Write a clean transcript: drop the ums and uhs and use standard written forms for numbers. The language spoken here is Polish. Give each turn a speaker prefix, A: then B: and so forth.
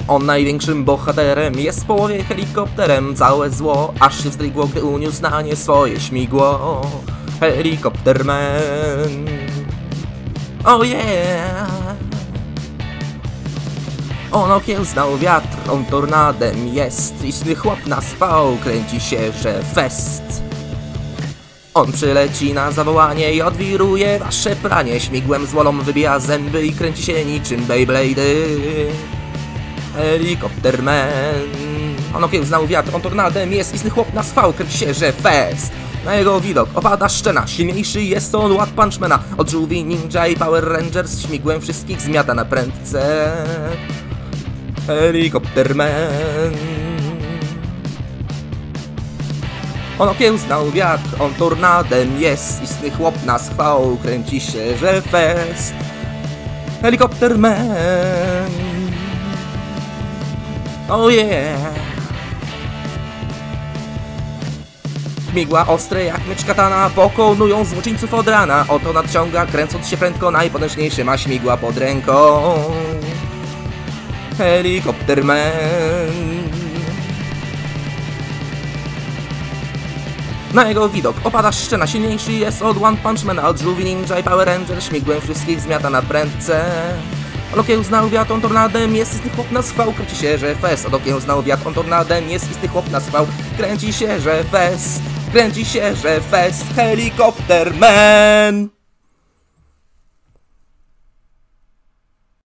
A: On największym bohaterem jest w połowie helikopterem. Całe zło aż się wzdrygło, gdy uniósł na nie swoje śmigło. Helikopterman. Oh yeah. On okiełznał wiatr, on tornadem jest. Istny chłop na swał, kręci się, że fest. On przyleci na zawołanie i odwiruje wasze pranie. Śmigłem z wolą wybija zęby i kręci się niczym Beyblade'y. Helikopterman. On okiełznał wiatr, on tornadem jest. Istny chłop na swał, kręci się, że fest. Na jego widok opada szczena. Silniejszy jest on od Punchmana. Od żółwi ninja i Power Rangers. Śmigłem wszystkich zmiata na prędce. Helikopterman. On okiełznał wiatr, on tornadem jest. Istny chłop na schwał, kręci się, że fest. Helikopterman. Oh yeah. Śmigła ostre jak miecz katana pokonują złoczyńców od rana. Oto nadciąga, kręcąc się prędko, najpotężniejszy ma śmigła pod ręką. Helikopterman. Na jego widok opada szczena. Silniejszy jest od One Punch Mana, od żółwi ninja i Power Ranger. Śmigłem wszystkich zmiata na prędce. On okiełznał wiatr, on tornadem jest. Istny chłop na schwał, kręci się, że fest. On okiełznał wiatr, on tornadem jest. Istny chłop na schwał, kręci się, że fest. Kręci się, że fest. Helikopterman.